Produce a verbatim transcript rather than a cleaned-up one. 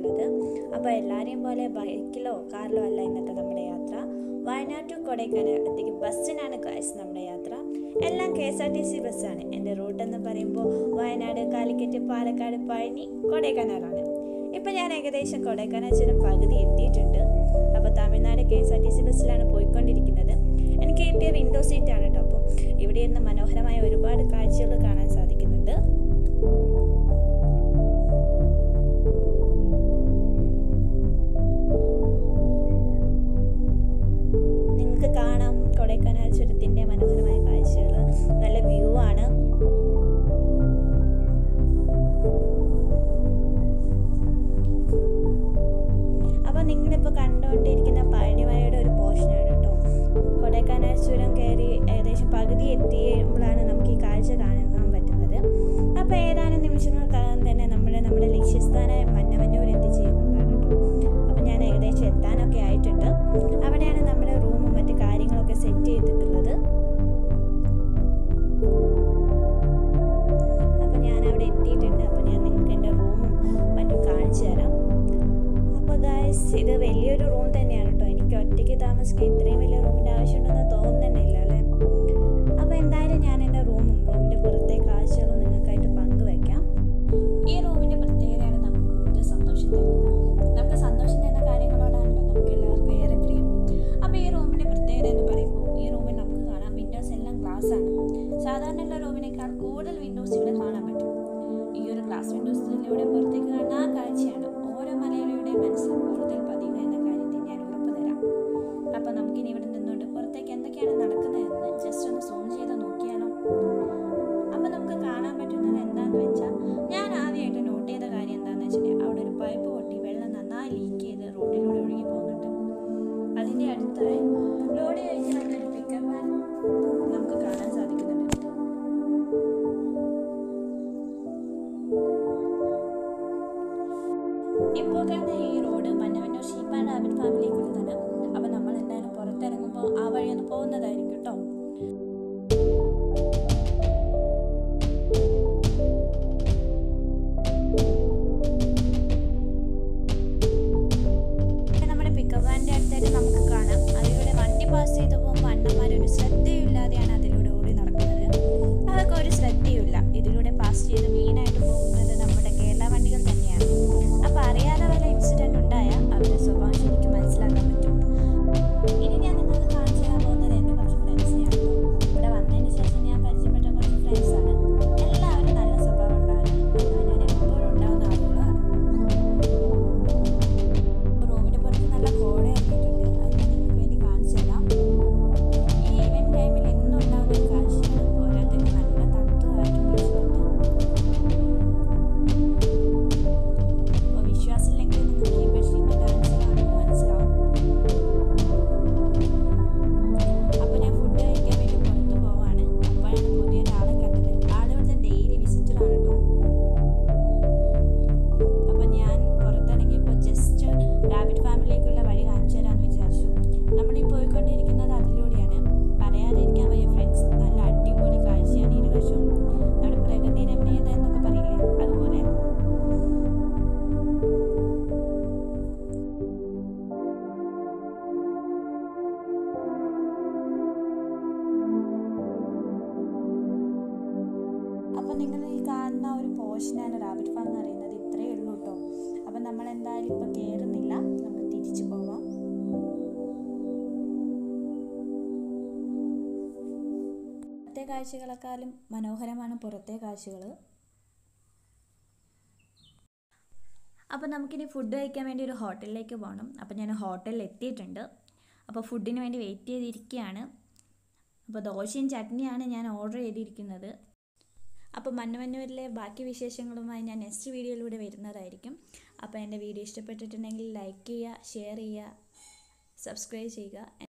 പോയിട്ടുള്ളത്. അപ്പോൾ എല്ലാവരെയും പോലെ ബൈക്കിലോ കാറിലോ അല്ല ഇന്നത്തെ നമ്മുടെ യാത്ര. വയനാട് ടു കൊടൈക്കനാലത്തേക്ക് ബസ്സിനാണ് ഗൈസ് നമ്മുടെ യാത്ര. എല്ലാം K S R T C ബസ്സാണ്. എൻ്റെ റൂട്ട് എന്ന് പറയുമ്പോൾ വയനാട്, കാലിക്കറ്റ്, പാലക്കാട്, പഴനി, കൊടൈക്കനാലാണ്. ഇപ്പം ഞാൻ ഏകദേശം കൊടൈക്കനാൽ ചുരം പകുതി എത്തിയിട്ടുണ്ട്. അപ്പോൾ Tamil Nadu K S R T C ബസ്സിലാണ് പോയിക്കൊണ്ടിരിക്കുന്നത്. എനിക്ക് കിട്ടിയ വിൻഡോ സീറ്റാണ് കേട്ടോ. അപ്പോൾ ഇവിടെ ഇരുന്ന് മനോഹരമായ ഒരുപാട് കാഴ്ചകൾ കാണാൻ സാധിക്കുന്നുണ്ട്. നിങ്ങൾക്ക് കാണാം കൊടൈക്കനാൽ ചുരത്തിൻ്റെ മനോഹരമായ കാഴ്ചകൾ. നല്ല വ്യൂ ആണ്. അപ്പോൾ നിങ്ങളിപ്പോൾ കണ്ടുകൊണ്ടിരിക്കുന്ന പഴനിമലയുടെ ഒരു പോർഷനാണ് കേട്ടോ. കൊടൈക്കനാൽ ചുരം കയറി ഏകദേശം പകുതി എത്തിയപ്പോഴാണ് നമുക്ക് ഈ കാഴ്ച കാണാൻ പറ്റുന്നത്. അപ്പോൾ ഏതാനും നിമിഷങ്ങൾക്കകം തന്നെ നമ്മൾ നമ്മുടെ ലക്ഷ്യസ്ഥാനമായ മന്നവന്നൂർ എത്തിച്ചേരുന്നതാണ് കേട്ടോ. അപ്പോൾ ഞാൻ ഏകദേശം എത്താനൊക്കെ ആയിട്ടുണ്ട്. അവിടെയാണ് നമ്മുടെ റൂമും മറ്റു കാര്യങ്ങളൊക്കെ സെറ്റ് ചെയ്തിട്ടുള്ളത്. അപ്പോൾ ഞാൻ അവിടെ എത്തിയിട്ടുണ്ട്. അപ്പോൾ ഞാൻ നിങ്ങൾക്ക് എൻ്റെ റൂമും മറ്റും കാണിച്ചു തരാം. അപ്പോൾ ഗൈസ്, ഇത് വലിയൊരു റൂം തന്നെയാണ് കേട്ടോ. എനിക്ക് ഒറ്റയ്ക്ക് താമസിക്കാൻ ഇത്രയും വലിയ റൂമിൻ്റെ ആവശ്യമുണ്ടെന്ന് തോന്നുന്നില്ല അല്ലേ. അപ്പോൾ എന്തായാലും ഞാൻ എൻ്റെ റൂമും റൂമിൻ്റെ പുറത്തെ കാഴ്ചകളും നിങ്ങൾക്കായിട്ട് പങ്കുവയ്ക്കാം. ഈ റൂമിൻ്റെ പ്രത്യേകതയാണ് നമുക്ക് കൂടുതൽ സന്തോഷം തരുന്നത്. നമുക്ക് സന്തോഷം തരുന്ന കാര്യങ്ങളോടാണല്ലോ നമുക്ക് എല്ലാവർക്കും ഏറെ പ്രിയം. അപ്പോൾ ഈ റൂമിൻ്റെ പ്രത്യേകത എന്ന് പറയുമ്പോൾ ഈ റൂമിൽ നമുക്ക് കാണാം വിൻഡോസ് എല്ലാം ഗ്ലാസ് ആണ്. സാധാരണയുള്ള റൂമിനേക്കാൾ കൂടുതൽ വിൻഡോസ് ഇവിടെ കാണാൻ പറ്റും. ഈ ഒരു ഗ്ലാസ് വിൻഡോസിലൂടെ പുറത്തേക്ക് കാണുന്ന ആ കാഴ്ചയാണ് ഓരോ മലയാളിയുടെയും മനസ്സിൽ കൂടുതൽ പതിയുക എന്ന കാര്യത്തിൽ ഞാൻ ഉറപ്പ് തരാം. അപ്പോൾ നമുക്കിനി ഇവിടെ നിന്നുകൊണ്ട് പുറത്തേക്ക് എന്തൊക്കെയാണ് നടക്കുന്നതെന്ന് ജസ്റ്റ് ഒന്ന് സൂം ചെയ്ത് നോക്കിയാലോ. അപ്പോൾ നമുക്ക് കാണാൻ പറ്റുന്നത് എന്താണെന്ന് വെച്ചാൽ, ഞാൻ ആദ്യമായിട്ട് നോട്ട് ചെയ്ത കാര്യം എന്താണെന്ന് വെച്ചിട്ടുണ്ടെങ്കിൽ അവിടെ ഒരു പൈപ്പ് പൊട്ടി വെള്ളം നന്നായി ലീക്ക് ചെയ്ത് റോഡിലൂടെ ഒഴുകി പോകുന്നുണ്ട്. അതിൻ്റെ അടുത്തായി ലോഡ് കഴിഞ്ഞ് അവിടെ ഒരു പിക്കപ്പ് വാൻ നമുക്ക് കാണാൻ സാധിക്കുന്നുണ്ട്. ഇപ്പോൾ കാണുന്ന ഈ road Mannavanur sheep and rabbit ഫാമിലിക്കുള്ളതാണ്. അപ്പോൾ നമ്മൾ എന്തായാലും പുറത്തിറങ്ങുമ്പോൾ ആ വഴി ഒന്ന് പോകുന്നതായിരിക്കും കേട്ടോ. നമ്മുടെ പിക്കപ്പ് വാനിൻ്റെ അടുത്തായിട്ട് നമുക്ക് കാണാം അതിലൂടെ വണ്ടി പാസ് ചെയ്ത് പോകുമ്പോൾ അണ്ണന്മാരൊരു ശ്രദ്ധയില്ലാതെയാണ് അതിലൂടെ ഓടി നടക്കുന്നത്. അതൊക്കെ ഒരു ശ്രദ്ധയുമില്ല. ഇതിലൂടെ പാസ് ചെയ്ത് മെയിനായിട്ട് പോകുന്നത് നമ്മുടെ കേരള വണ്ടികൾ തന്നെയാണ്. അപ്പോൾ അറിയാതെ വല്ല ഇൻസിഡൻറ്റ് ഉണ്ടായാൽ അവരുടെ സ്വഭാവം ശരിക്കും മനസ്സിലാക്കാൻ പറ്റും. ഇനി ഞാൻ നിങ്ങൾക്ക് കാണിച്ചു തരാൻ പോകുന്നത് എൻ്റെ കുറച്ച് ഫ്രണ്ട്സിനെയാണ്. ഇവിടെ വന്നതിന് ശേഷം ഞാൻ പരിചയപ്പെട്ട കുറച്ച് ഫ്രണ്ട്സാണ്. എല്ലാവരും നല്ല സ്വഭാവമുള്ളവരാണ്. ഞാൻ എപ്പോഴും ഉണ്ടാകുന്ന ആളുകളാണ്. റൂമിൻ്റെ പുറത്ത് നല്ല കോട ഇറങ്ങിയിട്ടുണ്ട്. അത് ഞാൻ നിങ്ങൾക്ക് വേണ്ടി കാണിച്ചു തരാം. ഈ ഈവനിങ് ടൈമിൽ എന്നും ഉണ്ടാകുന്ന ഒരു കാഴ്ചയാണ്. പോരാത്തതിന് നല്ല തണുത്ത കാറ്റും വീശുന്നുണ്ട്. അപ്പോൾ വിശ്വാസമില്ലെങ്കിൽ നിങ്ങൾക്ക് ഈ ബെഡ്ഷീറ്റിൻ്റെ ഡാൻസ് കാണുമ്പോൾ മനസ്സിലാവും. അപ്പോൾ ഞാൻ ഫുഡ് കഴിക്കാൻ വേണ്ടി പുറത്ത് പോവാണ്. അപ്പോഴാണ് പുതിയൊരാളെ കണ്ടത്. ആളിവിടുത്തെ ഡെയിലി വിസിറ്ററാണ് കേട്ടോ. അപ്പോൾ ഞാൻ പുറത്തിറങ്ങിയപ്പോൾ ജസ്റ്റ് റാബിറ്റ് ഫാമിലിയിലേക്കുള്ള വഴി കാണിച്ചു തരാമെന്ന് വിചാരിച്ചു. നമ്മളീ പോയിക്കൊണ്ടിരിക്കുന്നത് അതിലൂടെയാണ്. പറയാതിരിക്കാൻ വയ്യ ഫ്രണ്ട്സ്, നല്ല അടിപൊളി കാഴ്ചയാണ് ഇരുവശവും. നമ്മുടെ പ്രകൃതി രമണീയത എന്നൊക്കെ പറയില്ലേ, അതുപോലെ. അപ്പോൾ നിങ്ങൾ ഈ കാണുന്ന ഒരു പോർഷനാണ് റാബിറ്റ് ഫാം എന്ന് പറയുന്നത്. ഇത്രയേ ഉള്ളൂ കേട്ടോ. അപ്പം നമ്മൾ എന്തായാലും ഇപ്പോൾ കയറുന്നില്ല, നമുക്ക് തിരിച്ചു പോവാം. പുറത്തെ കാഴ്ചകളെക്കാളും മനോഹരമാണ് പുറത്തെ കാഴ്ചകൾ. അപ്പോൾ നമുക്കിനി ഫുഡ് കഴിക്കാൻ വേണ്ടി ഒരു ഹോട്ടലിലേക്ക് പോകണം. അപ്പോൾ ഞാൻ ഹോട്ടലിൽ എത്തിയിട്ടുണ്ട്. അപ്പോൾ ഫുഡിന് വേണ്ടി വെയിറ്റ് ചെയ്തിരിക്കുകയാണ്. അപ്പോൾ ദോശയും ചട്നിയാണ് ഞാൻ ഓർഡർ ചെയ്തിരിക്കുന്നത്. അപ്പോൾ മന്നവന്നൂരിലെ ബാക്കി വിശേഷങ്ങളുമായി ഞാൻ നെക്സ്റ്റ് വീഡിയോയിലൂടെ വരുന്നതായിരിക്കും. അപ്പോൾ എൻ്റെ വീഡിയോ ഇഷ്ടപ്പെട്ടിട്ടുണ്ടെങ്കിൽ ലൈക്ക് ചെയ്യുക, ഷെയർ ചെയ്യുക, സബ്സ്ക്രൈബ് ചെയ്യുക.